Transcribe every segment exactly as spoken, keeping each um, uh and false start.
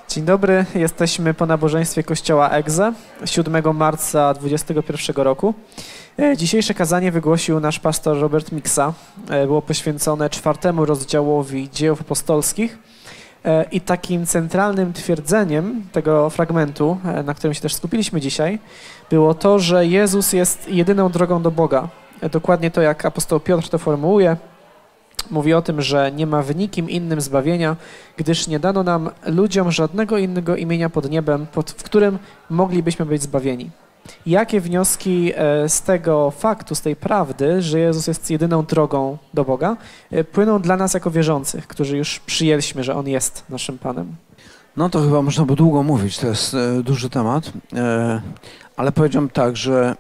Dzień dobry, jesteśmy po nabożeństwie Kościoła Egze siódmego marca dwudziestego pierwszego roku. Dzisiejsze kazanie wygłosił nasz pastor Robert Miksa. Było poświęcone czwartemu rozdziałowi Dziejów Apostolskich i takim centralnym twierdzeniem tego fragmentu, na którym się też skupiliśmy dzisiaj, było to, że Jezus jest jedyną drogą do Boga. Dokładnie to, jak apostoł Piotr to formułuje. Mówi o tym, że nie ma w nikim innym zbawienia, gdyż nie dano nam ludziom żadnego innego imienia pod niebem, pod, w którym moglibyśmy być zbawieni. Jakie wnioski z tego faktu, z tej prawdy, że Jezus jest jedyną drogą do Boga, płyną dla nas jako wierzących, którzy już przyjęliśmy, że On jest naszym Panem? No to chyba można by długo mówić, to jest e, duży temat, e, ale powiedziałem tak, że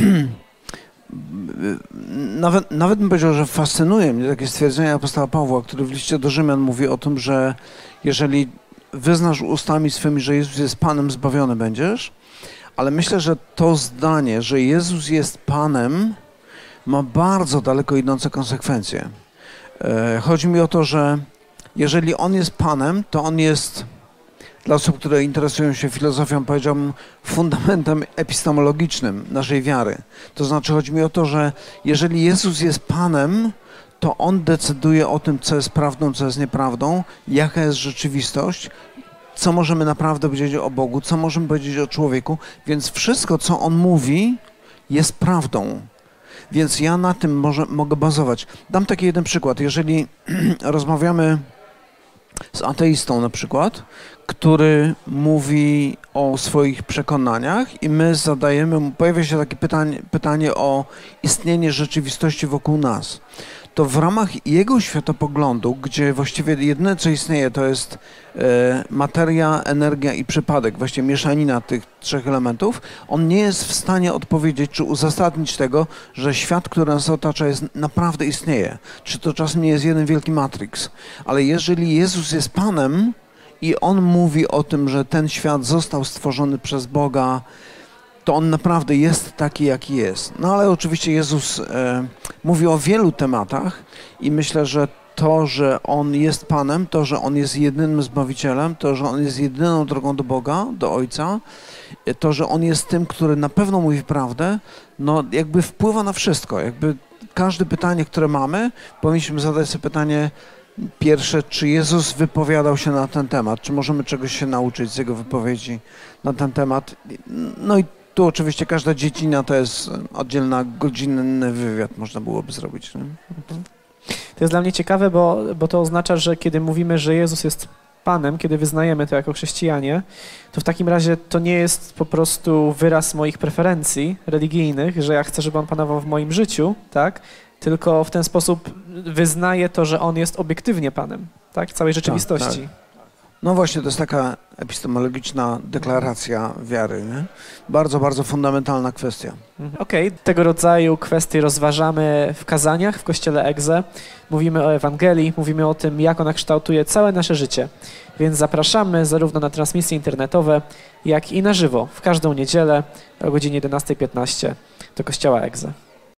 Nawet, nawet bym powiedział, że fascynuje mnie takie stwierdzenie apostoła Pawła, który w liście do Rzymian mówi o tym, że jeżeli wyznasz ustami swymi, że Jezus jest Panem, zbawiony będziesz, ale myślę, że to zdanie, że Jezus jest Panem, ma bardzo daleko idące konsekwencje. Chodzi mi o to, że jeżeli On jest Panem, to On jest, dla osób, które interesują się filozofią, powiedziałbym, fundamentem epistemologicznym naszej wiary. To znaczy, chodzi mi o to, że jeżeli Jezus jest Panem, to On decyduje o tym, co jest prawdą, co jest nieprawdą, jaka jest rzeczywistość, co możemy naprawdę powiedzieć o Bogu, co możemy powiedzieć o człowieku, więc wszystko, co On mówi, jest prawdą. Więc ja na tym może, mogę bazować. Dam taki jeden przykład. Jeżeli rozmawiamy z ateistą na przykład, który mówi o swoich przekonaniach i my zadajemy mu, pojawia się takie pytanie, pytanie o istnienie rzeczywistości wokół nas, to w ramach jego światopoglądu, gdzie właściwie jedyne co istnieje to jest e, materia, energia i przypadek, właściwie mieszanina tych trzech elementów, on nie jest w stanie odpowiedzieć czy uzasadnić tego, że świat, który nas otacza, jest, naprawdę istnieje. Czy to czasem nie jest jeden wielki matrix. Ale jeżeli Jezus jest Panem i On mówi o tym, że ten świat został stworzony przez Boga, to On naprawdę jest taki, jaki jest. No ale oczywiście Jezus e, mówi o wielu tematach i myślę, że to, że On jest Panem, to, że On jest jedynym Zbawicielem, to, że On jest jedyną drogą do Boga, do Ojca, to, że On jest tym, który na pewno mówi prawdę, no jakby wpływa na wszystko. Jakby każde pytanie, które mamy, powinniśmy zadać sobie pytanie pierwsze, czy Jezus wypowiadał się na ten temat, czy możemy czegoś się nauczyć z Jego wypowiedzi na ten temat. No i tu oczywiście każda dziedzina to jest oddzielna, godzinny wywiad można byłoby zrobić. Nie? To jest dla mnie ciekawe, bo, bo to oznacza, że kiedy mówimy, że Jezus jest Panem, kiedy wyznajemy to jako chrześcijanie, to w takim razie to nie jest po prostu wyraz moich preferencji religijnych, że ja chcę, żeby On panował w moim życiu, tak? Tylko w ten sposób wyznaję to, że On jest obiektywnie Panem, tak? Całej rzeczywistości. Tak, tak. No właśnie, to jest taka epistemologiczna deklaracja wiary, nie? Bardzo, bardzo fundamentalna kwestia. Okej, okay. Tego rodzaju kwestie rozważamy w kazaniach w Kościele Egze. Mówimy o Ewangelii, mówimy o tym, jak ona kształtuje całe nasze życie. Więc zapraszamy zarówno na transmisje internetowe, jak i na żywo w każdą niedzielę o godzinie jedenastej piętnaście do Kościoła Egze.